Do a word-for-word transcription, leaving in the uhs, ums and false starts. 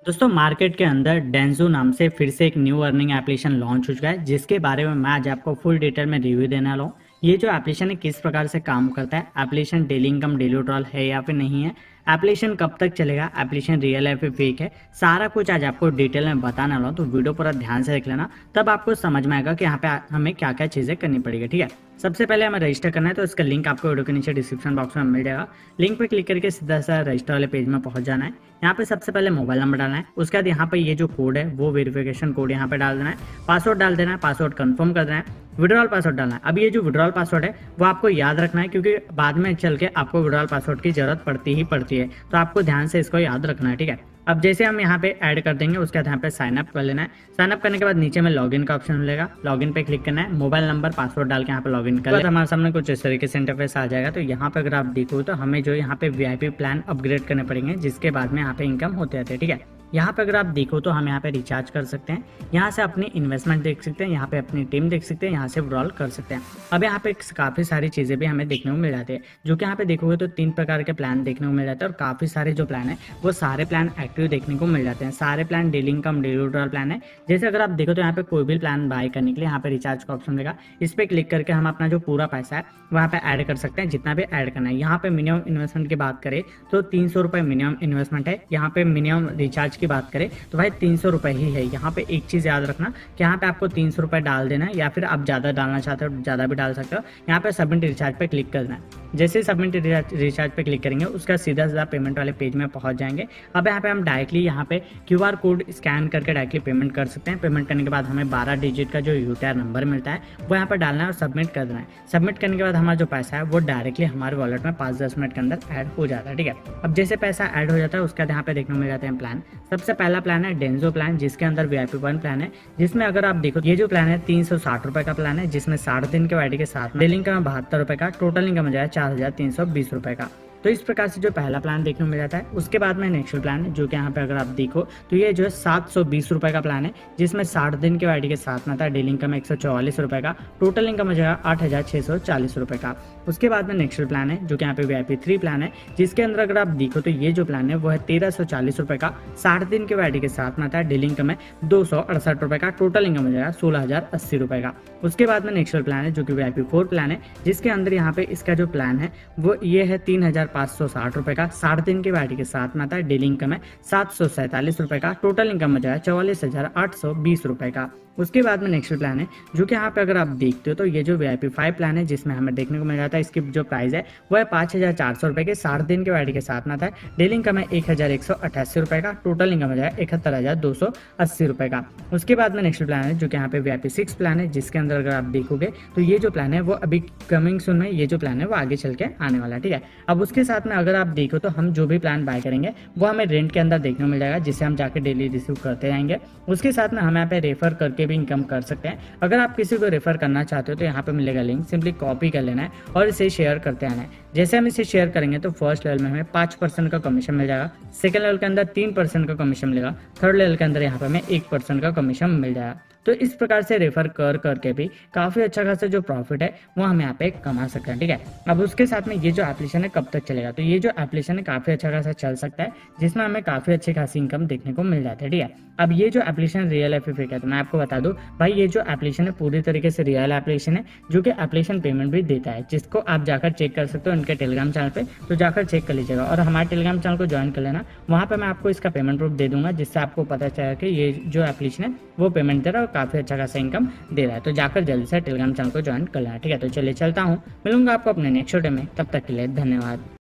दोस्तों मार्केट के अंदर डेंजो नाम से फिर से एक न्यू अर्निंग एप्लीकेशन लॉन्च हो चुका है, जिसके बारे में मैं आज आपको फुल डिटेल में रिव्यू देने वाला हूँ। ये जो एप्लीकेशन है किस प्रकार से काम करता है, application daily income daily withdrawal है या फिर नहीं है, एप्लीकेशन कब तक चलेगा, एप्लीकेशन रियल है फिर फेक है, सारा कुछ आज आपको डिटेल में बताने वाला हूँ। तो वीडियो पूरा ध्यान से देख लेना, तब आपको समझ में आएगा कि यहाँ पे हमें क्या क्या चीज़ें करनी पड़ेगी। ठीक है, सबसे पहले हमें रजिस्टर करना है, तो इसका लिंक आपको वीडियो के नीचे डिस्क्रिप्शन बॉक्स में मिल जाएगा। लिंक पे क्लिक करके सीधा सा रजिस्टर वाले पेज में पहुंच जाना है। यहाँ पे सबसे पहले मोबाइल नंबर डालना है, उसके बाद यहाँ पे ये जो कोड है वो वेरिफिकेशन कोड यहाँ पे डाल देना है, पासवर्ड डाल देना है, पासवर्ड कंफर्म कर देना है, विड्रॉल पासवर्ड डालना है। अब ये जो विड्रॉल पासवर्ड है वो आपको याद रखना है, क्योंकि बाद में चल के आपको विड्रॉल पासवर्ड की जरूरत पड़ती ही पड़ती है, तो आपको ध्यान से इसको याद रखना है। ठीक है, अब जैसे हम यहाँ पे ऐड कर देंगे, उसके बाद यहाँ पे साइन अप कर लेना है। साइन अप करने के बाद नीचे में लॉगिन का ऑप्शन मिलेगा, लॉगिन पे क्लिक करना है, मोबाइल नंबर पासवर्ड डाल के यहाँ पे लॉगिन कर, हमारे सामने कुछ इस तरीके से इंटरफेस आ जाएगा। तो यहाँ पे अगर आप देखो तो हमें जो यहाँ पे वीआईपी प्लान अपग्रेड करने पड़ेंगे, जिसके बाद में यहाँ पे इनकम होते रहते हैं। ठीक है, यहाँ पे अगर आप देखो तो हम यहाँ पे रिचार्ज कर सकते हैं, यहाँ से अपनी इन्वेस्टमेंट देख सकते हैं, यहाँ पे अपनी टीम देख सकते हैं, यहाँ से विड्रॉल कर सकते हैं। अब यहाँ पे काफ़ी सारी चीज़ें भी हमें देखने को मिल जाती है, जो कि यहाँ पे देखोगे तो तीन प्रकार के प्लान देखने को मिल जाते हैं, और काफ़ी सारे जो प्लान है वो सारे प्लान एक्टिव देखने को मिल जाते हैं। सारे plan daily income daily withdrawal plan है। जैसे अगर आप देखो तो यहाँ पे कोई भी प्लान बाय करने के लिए यहाँ पे रिचार्ज का ऑप्शन मिलेगा, इस पर क्लिक करके हम अपना जो पूरा पैसा है वहाँ पे ऐड कर सकते हैं, जितना भी ऐड करना है। यहाँ पे मिनिमम इन्वेस्टमेंट की बात करें तो तीन सौ रुपये मिनिमम इन्वेस्टमेंट है। यहाँ पे मिनिमम रिचार्ज की बात करें तो भाई तीन सौ रुपये ही है। यहाँ पे एक चीज़ याद रखना कि यहाँ पे आपको तीन सौ रुपये डाल देना है, या फिर आप ज़्यादा डालना चाहते हो ज़्यादा भी डाल सकते हो। यहाँ पे सबमिट रिचार्ज पे क्लिक करना है। जैसे सबमिट रिचार्ज पे क्लिक करेंगे, उसका सीधा सीधा पेमेंट वाले पेज में पहुंच जाएंगे। अब यहाँ पे हम डायरेक्टली यहाँ पे क्यूआर कोड स्कैन करके डायरेक्टली पेमेंट कर सकते हैं। पेमेंट करने के बाद हमें बारह डिजिट का जो यूटीआर नंबर मिलता है वो यहाँ पर डालना है और सबमिट कर देना है। सबमिट करने के बाद हमारा जो पैसा है वो डायरेक्टली हमारे वॉलेट में पाँच दस मिनट के अंदर ऐड हो जाता है। ठीक है, अब जैसे पैसा ऐड हो जाता है उसके बाद यहाँ पे देखने को मिल जाते हैं प्लान। सबसे पहला प्लान है डेंजो प्लान, जिसके अंदर वीआईपी वन प्लान है, जिसमें अगर आप देखो ये जो प्लान है तीन सौ साठ रुपए का प्लान है, जिसमें साठ दिन के वाइडी के साथ डेली इनकम बहत्तर रुपए का, टोटल इनकम हो जाए चार हजार तीन सौ बीस रुपए का। तो इस प्रकार से जो पहला प्लान देखने को मिल जाता है। उसके बाद में नेक्स्ट प्लान है, जो कि यहाँ पे अगर आप देखो तो ये जो है सात सौ बीस रुपए का प्लान है, जिसमें साठ दिन के वाइडी के साथ में था डेली इनकम एक सौ चौवालीस रुपए का, टोटल इनकम हो जाएगा आठ हजार छह सौ चालीस रुपए का। उसके बाद में नेक्स्ट प्लान है, जो कि यहाँ पे वीआईपी थ्री प्लान है, जिसके अंदर अगर आप देखो तो ये जो प्लान है वो है तेरह सौ चालीस रुपए का, साठ दिन के वाइडी के साथ में था डेली इनकम है दो सौ अड़सठ रुपए का, टोटल इनकम हो जाएगा सोलह हजार अस्सी रुपए का। उसके बाद में नेक्स्ट प्लान है, जो कि वीआईपी फोर प्लान है, जिसके अंदर यहाँ पे इसका जो प्लान है वो ये है तीन हजार पाँच सौ साठ रुपए का, साठ दिन के वाइडी के साथ में आता है डेली इनकम है सात सौ सैंतालीस रुपए का, टोटल इनकम हो जाएगा चौवालीस हजार आठ सौ बीस रुपए का। उसके बाद में नेक्स्ट प्लान है, जो कि यहाँ पे अगर आप देखते हो तो ये जो वीआईपी फाइव प्लान है, जिसमें हमें देखने को मिल जाता है इसकी जो प्राइस है वो है पाँच हजार चार सौ रुपए के, साठ दिन के वाइडी के साथ में आता है डेली इनकम है एक हजार एक सौ अठासी रुपए का, टोटल इनकम हो जाएगा इकहत्तर हजार दो सौ अस्सी रुपए का। उसके बाद में नेक्स्ट प्लान है, जो कि यहाँ पे वीआईपी सिक्स प्लान है, जिसके अंदर अगर आप देखोगे तो ये जो प्लान है वो अभी कमिंग सून में ये जो प्लान है वो आगे चल के आने वाला है। ठीक है, अब उसके साथ में अगर आप देखो तो हम जो भी प्लान बाय करेंगे वो हमें रेंट के अंदर देखने को मिल जाएगा, जिसे हम जाके डेली रिसीव करते जाएंगे। उसके साथ में हम यहाँ पे रेफर करके भी इनकम कर सकते हैं। अगर आप किसी को रेफर करना चाहते हो तो यहाँ पे मिलेगा लिंक, सिंपली कॉपी कर लेना है और इसे शेयर करते आना है। जैसे हम इसे शेयर करेंगे तो फर्स्ट लेवल में हमें पाँच परसेंट का कमीशन मिल जाएगा, सेकंड लेवल के अंदर तीन परसेंट का कमीशन मिलेगा, थर्ड लेवल के अंदर यहाँ पे हमें एक परसेंट का कमीशन मिल जाएगा। तो इस प्रकार से रेफर कर करके भी काफ़ी अच्छा खासा जो प्रॉफिट है वो हम यहाँ पे कमा सकते हैं। ठीक है, अब उसके साथ में ये जो एप्लीकेशन है कब तक चलेगा, तो ये जो एप्लीकेशन है काफ़ी अच्छा खासा चल सकता है, जिसमें हमें काफ़ी अच्छी खासी इनकम देखने को मिल जाती है। ठीक है, अब ये जो एप्लीकेशन रियल है फिर फेक है, तो मैं आपको बता दूं भाई ये जो एप्लीकेशन है पूरी तरीके से रियल एप्लीकेशन है, जो कि एप्लीकेशन पेमेंट भी देता है, जिसको आप जाकर चेक कर सकते हो उनके टेलीग्राम चैनल पे, तो जाकर चेक कर लीजिएगा और हमारे टेलीग्राम चैनल को ज्वाइन कर लेना। वहाँ पे मैं आपको इसका पेमेंट प्रूफ दे दूंगा, जिससे आपको पता चलेगा कि ये जो एप्लीकेशन है वो पेमेंट दे रहा है और काफ़ी अच्छा खासा इनकम दे रहा है। तो जाकर जल्दी से टेलीग्राम चैनल को ज्वाइन कर लेना। ठीक है, तो चलिए चलता हूँ, मिलूंगा आपको अपने नेक्स्ट वीडियो में, तब तक के लिए धन्यवाद।